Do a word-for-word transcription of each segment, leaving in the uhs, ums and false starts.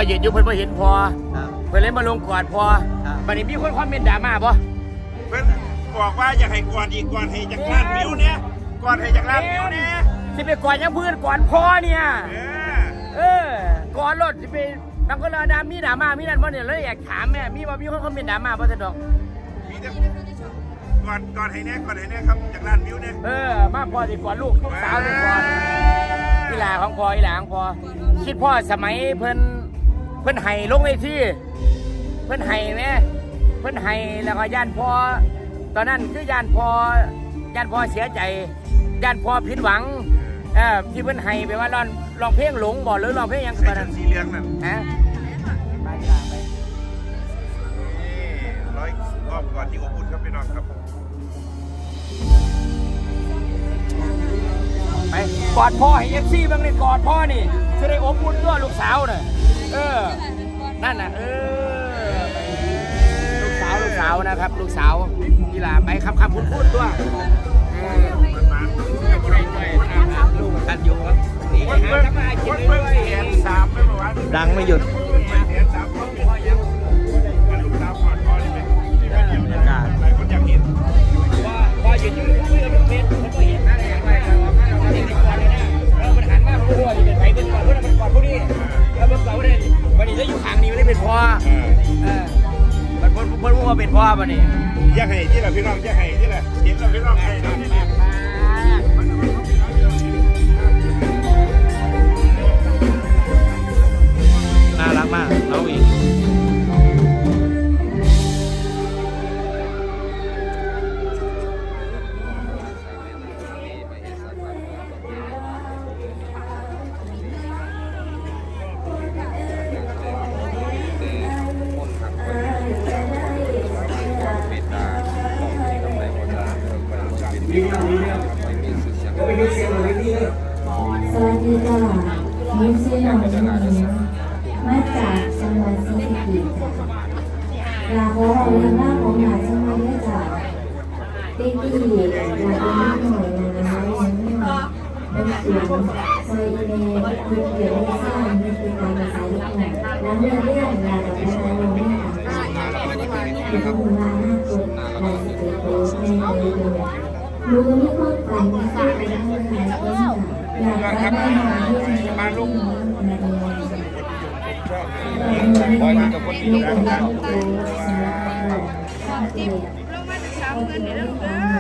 ยืนอยู่เพิ่นบ่เห็นพอเพิ่นเลยมาลงกอดพอบัดนี้มีคนคอมเมนต์ด่ามาบ่เพิ่นบอกว่าอยากให้กอดอีกกอดให้จากล้านวิวเนี่ยกอดให้จากล้านวิวเนี่ยสิไปกอดยังเพื่อนกอดพอเนี่ยเออกอดรถสิไปบางคนเราด่ามีด่ามามีนั่นบ่เนี่ยแล้วอยากถามแม่มีบ่มีคนคอมเมนต์ด่ามาบ่ซั่นดอกมีแต่กอดกอดให้แน่กอดให้แน่ครับจากล้านวิวเนี่ยเออมาพอสิกอดลูกลูกสาวสิกอดอีหลาของพ่ออีหลาของพ่อคิดพ่อสมัยเพิ่นเพิ่นไห้ลงเวทีเพิ่นไห้แม่เพิ่นไห้แล้วก็ย่านพ่อตอนนั้นคือย่านพ่อย่านพ่อเสียใจย่านพ่อผิดหวังเออที่เพิ่นไห้ไปว่าร้องร้องเพลงหลงบ่หรือร้องเพลงยังตอนนั้นสีเหลืองนั่นฮะไปไปนี่ร้อยรอบก่อนที่อบอุ่นครับพี่น้องครับไปกอดพ่อให้เอฟซีบ้างเลยกอดพ่อนี่จะได้อบอุ่นด้วยลูกสาวน่ะเออนั่นน่ะเออลูกสาวลูกสาวนะครับลูกสาวกีฬาไปคำคำพูดพูดตัวลูกกันอยู่ครับดังไม่หยุดพอหยุดยืนคุยกับลูกเพชรเขาเห็นนะอย่างไรแล้วมันหันมาพูดว่าเป็นไผ่เป็นก่อนเพื่อนมันก่อนพวกนี้แล้วมันก่อนพวกนี้วันนี้ถ้าอยู่ขางนี้ไม่ได้เป็นพ่อเออมันเพิ่นเพิ่นว่าเป็นพ่อวันนี้อยากให้ที่ละพี่น้องอยากให้ที่ละเห็นละพี่น้องให้ที่ละน่ารักมากน้องอีกสวัสดีจ้ามิวเซียมหญิงมาจากจังหวัดศรีสะเกษลาขอเอาเรื่องราวของหลานจังหวัดนี้จ้ะตีตีอยากเป็นนิดหน่อยนะยังไม่มาเป็นสูงซอยเมย์มีเกี่ยวกับสร้างมีคือการภาษาลูกหน่อยแล้วเรื่องเรื่องงานกับพนักงานไม่ต่างกันคือทำงานหน้าตัวลายสเก็ตโพสในในตัวรู้ไม่ค่อยฝันไม่ค่อยไปได้ไหนก็อยากไปได้หาเรื่องในบ้านลูกบอยกับคนที่ต้องการติบลงมาถึงสามเงินเดี๋ยวลูกเด้อ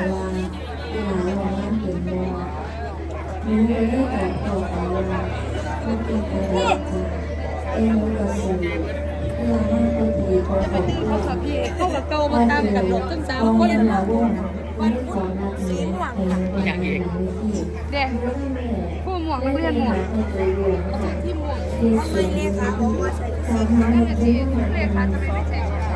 มีเรื่องแต่ต่อไปมันเป็นอะไรเอ็นก็สูงเพื่อให้ตัวผีของเขาเขาขับพี่เข้ากับเกามาตามกับหลบต้นสาวก็ยังหาวุ้นวันพุธสีม่วงอย่างเองเด็กผู้ม่วงนักเรียนม่วงที่ม่วงเขาเคยเรียกขาผมว่าใส่สีขาวนั่นแหละจีเรียกขาทำไมไม่ใส่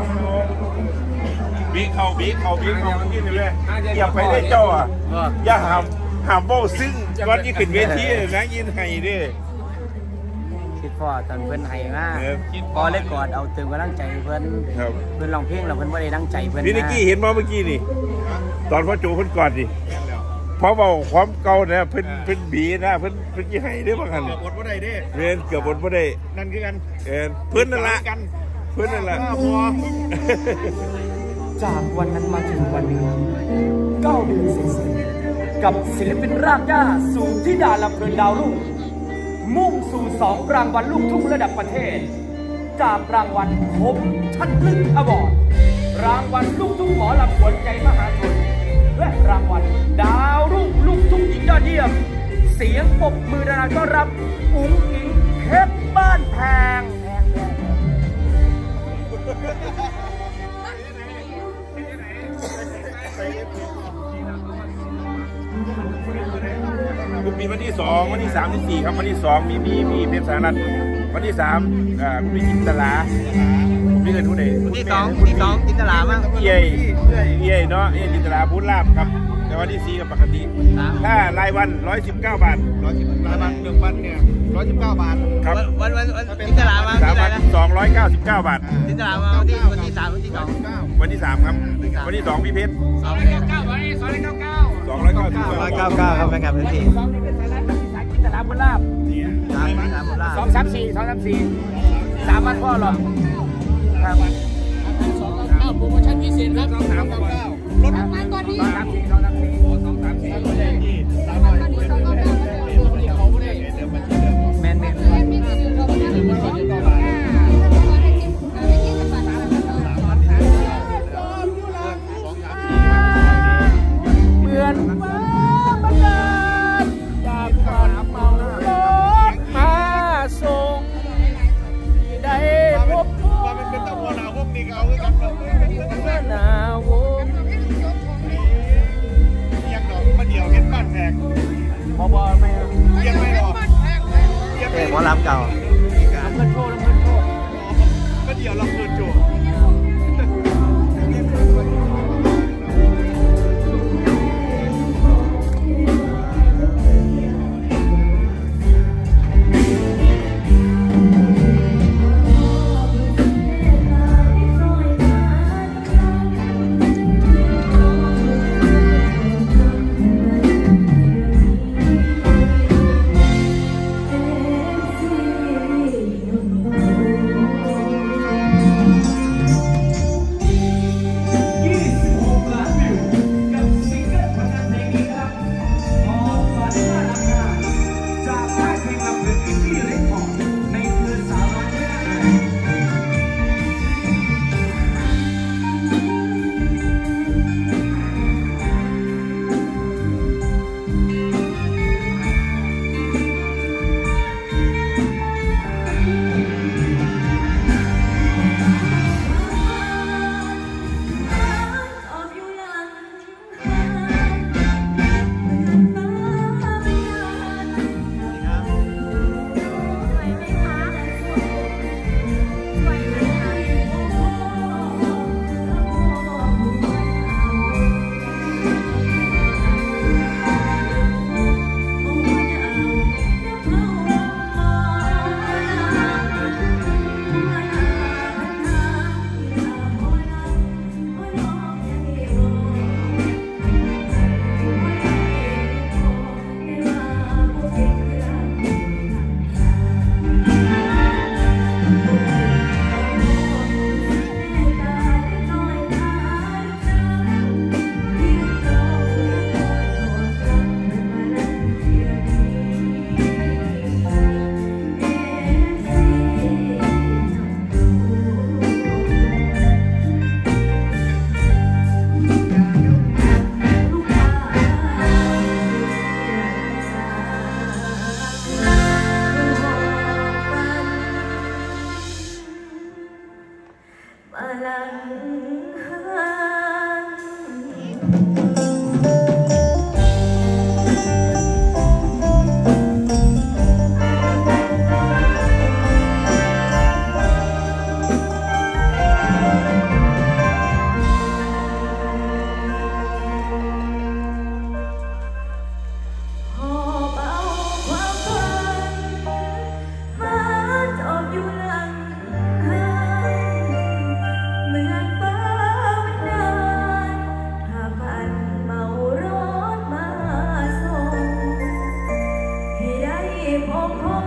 บีเขาบีเขาบีเขากินเลยอย่าไปได้เจ้าอ่ะอย่าหามหามโบ้ซึ่งก่อนที่ขึ้นเวทีนะยินไห้ดิคิดพ่อตอนเพื่อนไห้มากพอเล็กกอดเอาเติมกำลังใจเพื่อนเพื่อนลองเพลงเราเพื่อนว่าได้ตั้งใจเพื่อนพี่นิกกี้เห็นมั้ยเมื่อกี้นี่ตอนพ่อโจเพื่อนกอดดิเพราะว่าความเก่าเนี่ยเพื่อนเพื่อนบีนะเพื่อนเพื่อนกี่ไห้ได้บ้างกันเกือบบดบ่ได้เด้เรียนเกือบบดบ่ได้นั่นคือกันเออเพื่อนนั่นละเพื่อนนั่นละจากวันนั้นมาถึงวันนี้เก้าเดือนเสร็จกับศิลปินรากหญ้าสู่ที่ดาลำเพลินดาวรุ่งมุ่งสู่สองรางวัลลูกทุ่งระดับประเทศจากรางวัลคมชัดลึกอวอร์ดรางวัลลูกทุ่งหมอลำขวัญใจมหาชนและรางวัลดาวรุ่งลูกทุ่งหญิงยอดเยี่ยมเสียงปรบมือดังต้อนรับอุ๋งอิ๋งเพชรบ้านแพงคุณมีวันที่สองวันที่สามที่สี่ครับวันที่สองมีมีมีเพชรสารัตวันที่สามอ่าคุณมีจินตลาคุณมีเงินทุนไหนวันที่สองที่สองจินตลาบ้างเย่เย่เนาะเย่จินตลาพูดลาบครับแต่วันที่สี่กับปกติถ้ารายวันร้อยสิบเก้าบาทร้อยสิบรายวันหนึ่งวันเนี่ยร้อยสิบเก้าบาทครับวันวันวันจินตลามาสามวันสองร้อยเก้าสิบเก้าบาทจินตลามาวันที่วันที่สามวันที่สองวันที่สามครับวันที่สองพี่เพชรสองร้อยเก้าเก้าวันที่สองร้อยเก้าเก้าสองร้อยเก้าสิบสองร้อยเก้าเก้าครับแฟนคลับพื้นที่สองนี่เป็นสายรัฐที่สายจินตลาบุญลาบสามสามบุญลาบสองสามสี่สองสามสี่สามวันพ่อหรอครับสองเก้าโปรโมชั่นพิเศษครับสองสามเก้าเก้ารถมาก่อนดีสองสามสี่สองสามสี่สองสามสี่สองสามสี่สองสามสี่สองสามสี่เขาไม่ได้แมนแมนเหมือนฟ้าบันดาลจากฝันเมารถมาส่งได้พบว่ามันเป็นตะวันหนาวพวกนี้เอาด้วยกันหนาวยังดอกมาเดี่ยวเห็นบ้านแพงบอบอไม่ยังไม่หรอเอ๋หมอลำเก่าลำเงินโชว์ลำเงินโชว์มาเดี่ยวลำเงินโชว์พบ